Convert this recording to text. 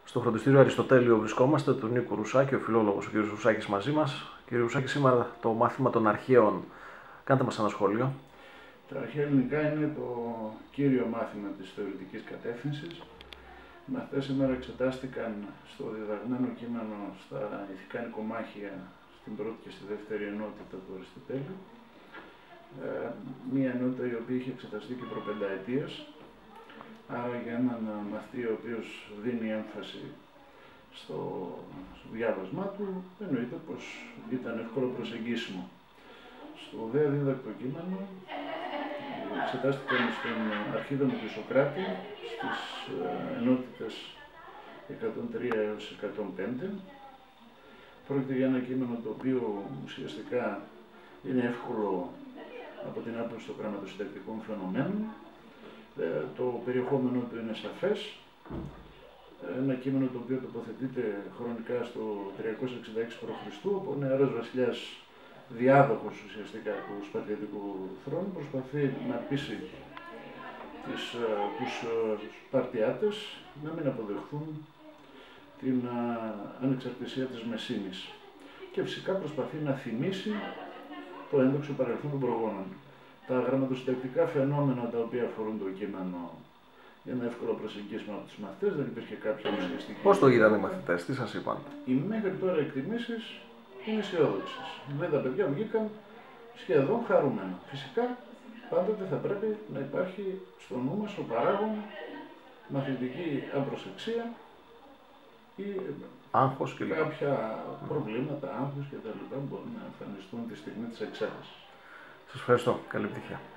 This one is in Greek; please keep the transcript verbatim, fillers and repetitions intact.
Στο φροντιστήριο Αριστοτέλειο βρισκόμαστε, του Νίκου Ρουσάκη, ο φιλόλογος ο κ. Ρουσάκης μαζί μας. Κ. Ρουσάκη, σήμερα το μάθημα των αρχαίων. Κάντε μας ένα σχόλιο. Τα αρχαία ελληνικά είναι το κύριο μάθημα της θεωρητικής κατεύθυνσης. Οι μαθητές σήμερα εξετάστηκαν στο διδαγμένο κείμενο στα ηθικά νοικομάχια στην πρώτη και στη δεύτερη ενότητα του Αριστοτέλειου. Ε, μία ενότητα η οποία είχε εξεταστεί και προπενταετίας. Άρα για έναν μαθητή ο οποίος δίνει έμφαση στο διάβασμά του, εννοείται πως ήταν εύκολο προσεγγίσιμο. Στο δε δίδακτο κείμενο εξετάστηκαν στην Αρχίδαμο του Σωκράτη, στις ενότητες εκατόν τρία έως εκατόν πέντε. Πρόκειται για ένα κείμενο το οποίο ουσιαστικά είναι εύκολο από την άποψη των γραμματοσυντακτικών φαινομένων. Το περιεχόμενο του είναι σαφές. Ένα κείμενο το οποίο τοποθετείται χρονικά στο τριακόσια εξήντα έξι προ Χριστού, όπου ο νεαρός βασιλιάς, διάδοχος ουσιαστικά του Σπαρτιατικού θρόνου, προσπαθεί να πείσει τις, τους Σπαρτιάτες να μην αποδεχθούν την ανεξαρτησία της Μεσίνης. Και φυσικά προσπαθεί να θυμίσει το ένδοξο παρελθόν των προγόνων. Τα γραμματοσυντακτικά φαινόμενα τα οποία αφορούν το κείμενο για ένα εύκολο προσεγγίσιμο από τους μαθητές, δεν υπήρχε κάποια ουσιαστική. Πώς το είδαν οι μαθητές, τι σας είπαν? Οι μέχρι τώρα εκτιμήσεις είναι αισιόδοξες. Δηλαδή τα παιδιά βγήκαν σχεδόν χαρούμενα. Φυσικά πάντοτε θα πρέπει να υπάρχει στο νου μας ο παράγων μαθητική απροσεξία ή άγχος και κάποια προβλήματα, άγχος κτλ. Μπορούν να εμφανιστούν τη στιγμή της εξέτασης. Σας ευχαριστώ. Καλή επιτυχία.